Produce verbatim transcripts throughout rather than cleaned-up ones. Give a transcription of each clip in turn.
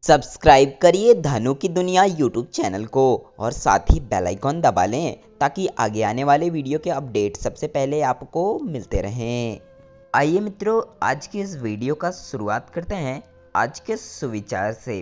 Subscribe करिए धनु की दुनिया यूट्यूब चैनल को और साथ ही बेल आइकॉन दबा लें ताकि आगे आने वाले वीडियो के अपडेट सबसे पहले आपको मिलते रहें। आइए मित्रों, आज की इस वीडियो का शुरुआत करते हैं आज के सुविचार से।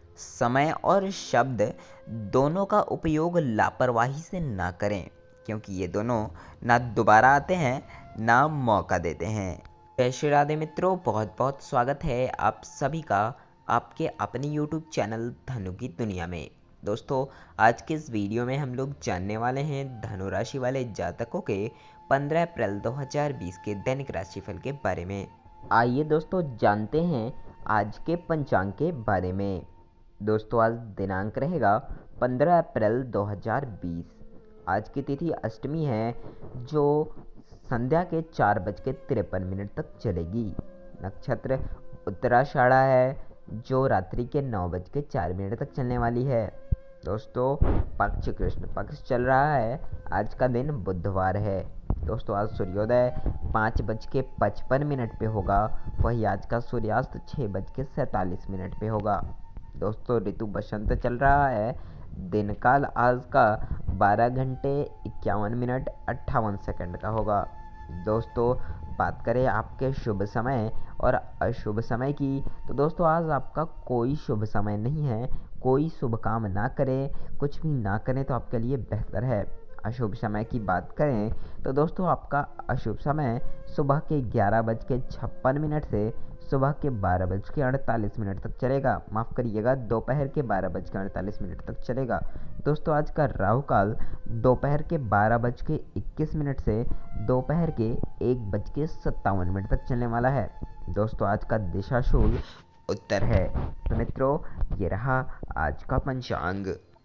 समय और शब्द दोनों का उपयोग लापरवाही से ना करें, क्योंकि ये दोनों ना दोबारा आते हैं ना मौका देते हैं। जय श्री राधे मित्रों, बहुत बहुत स्वागत है आप सभी का आपके अपने यूट्यूब चैनल धनु की दुनिया में। दोस्तों, आज के इस वीडियो में हम लोग जानने वाले हैं धनु राशि वाले जातकों के पंद्रह अप्रैल दो हज़ार बीस के दैनिक राशिफल के बारे में। आइए दोस्तों जानते हैं आज के पंचांग के बारे में। दोस्तों, आज दिनांक रहेगा पंद्रह अप्रैल दो हज़ार बीस। आज की तिथि अष्टमी है, जो संध्या के चार बज के तिरपन मिनट तक चलेगी। नक्षत्र उत्तराषाढ़ा है, जो रात्रि के नौ बज के चार मिनट तक चलने वाली है। दोस्तों, पक्ष कृष्ण पक्ष चल रहा है। आज का दिन बुधवार है। दोस्तों, आज सूर्योदय पाँच बज के पचपन मिनट पे होगा, वही आज का सूर्यास्त छः बज के सैंतालीस मिनट पे होगा। दोस्तों, ऋतु बसंत चल रहा है। दिन काल आज का बारह घंटे इक्यावन मिनट अट्ठावन सेकंड का होगा। दोस्तों, बात करें आपके शुभ समय और अशुभ समय की, तो दोस्तों आज आपका कोई शुभ समय नहीं है। कोई शुभ काम ना करें, कुछ भी ना करें तो आपके लिए बेहतर है। अशुभ समय की बात करें तो दोस्तों आपका अशुभ समय सुबह के ग्यारह बज के छप्पन मिनट से सुबह के बारह बज के अड़तालीस मिनट तक चलेगा। माफ़ करिएगा, दोपहर के बारह बज के अड़तालीस मिनट तक चलेगा। दोस्तों, आज का राहु काल दोपहर के बारह बज के इक्कीस मिनट से दोपहर के एक बज के सत्तावन मिनट तक चलने वाला है। दोस्तों, आज का दिशा शूल उत्तर है। तो मित्रों, ये रहा आज का पंचांग।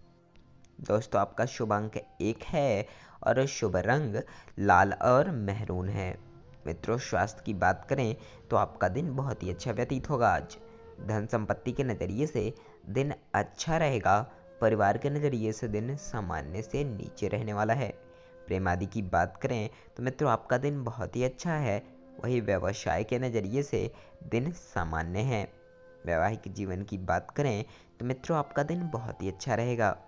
दोस्तों, आपका शुभ अंक एक है और शुभ रंग लाल और मेहरून है। मित्रों, स्वास्थ्य की बात करें तो आपका दिन बहुत ही अच्छा व्यतीत होगा। आज धन संपत्ति के नज़रिए से दिन अच्छा रहेगा। परिवार के नज़रिए से दिन सामान्य से नीचे रहने वाला है। प्रेम आदि की बात करें तो मित्रों आपका दिन बहुत ही अच्छा है। वही व्यवसाय के नज़रिए से दिन सामान्य है। वैवाहिक जीवन की बात करें तो मित्रों आपका दिन बहुत ही अच्छा रहेगा।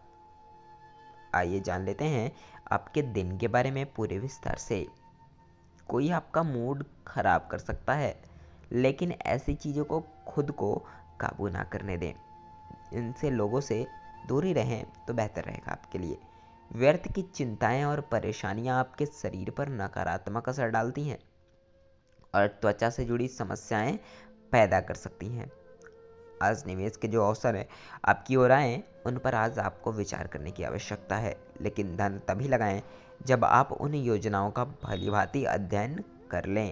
आइए जान लेते हैं आपके दिन के बारे में पूरे विस्तार से। कोई आपका मूड खराब कर सकता है, लेकिन ऐसी चीज़ों को खुद को काबू ना करने दें। इनसे लोगों से दूरी रहें तो बेहतर रहेगा आपके लिए। व्यर्थ की चिंताएं और परेशानियां आपके शरीर पर नकारात्मक असर डालती हैं और त्वचा से जुड़ी समस्याएं पैदा कर सकती हैं। आज निवेश के जो अवसर है आपकी ओर आए, उन पर आज आपको विचार करने की आवश्यकता है, लेकिन धन तभी लगाएं जब आप उन योजनाओं का भलीभांति अध्ययन कर लें।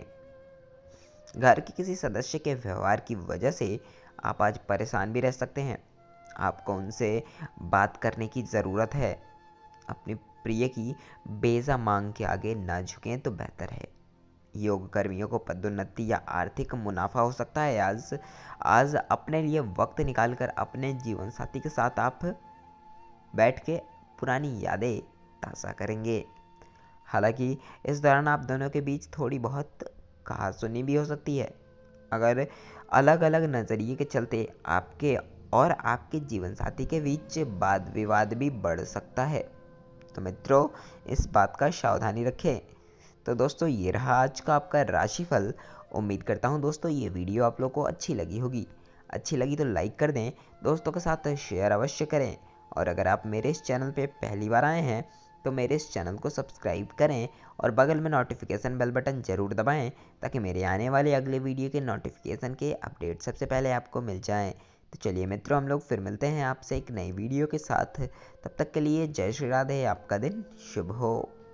घर के किसी सदस्य के व्यवहार की वजह से आप आज परेशान भी रह सकते हैं। आपको उनसे बात करने की ज़रूरत है। अपनी प्रिय की बेजा मांग के आगे ना झुकें तो बेहतर है। योग कर्मियों को पदोन्नति या आर्थिक मुनाफा हो सकता है। आज आज अपने लिए वक्त निकालकर अपने जीवन साथी के साथ आप बैठ के पुरानी यादें ताज़ा करेंगे। हालांकि इस दौरान आप दोनों के बीच थोड़ी बहुत कहासुनी भी हो सकती है। अगर अलग अलग नज़रिए के चलते आपके और आपके जीवन साथी के बीच वाद विवाद भी बढ़ सकता है, तो मित्रों इस बात का सावधानी रखें। तो दोस्तों, ये रहा आज का आपका राशिफल। उम्मीद करता हूँ दोस्तों ये वीडियो आप लोग को अच्छी लगी होगी। अच्छी लगी तो लाइक कर दें, दोस्तों के साथ शेयर अवश्य करें, और अगर आप मेरे इस चैनल पे पहली बार आए हैं तो मेरे इस चैनल को सब्सक्राइब करें और बगल में नोटिफिकेशन बेल बटन ज़रूर दबाएं, ताकि मेरे आने वाले अगले वीडियो के नोटिफिकेशन के अपडेट सबसे पहले आपको मिल जाएं। तो चलिए मित्रों, हम लोग फिर मिलते हैं आपसे एक नई वीडियो के साथ। तब तक के लिए जय श्री राधे। आपका दिन शुभ हो।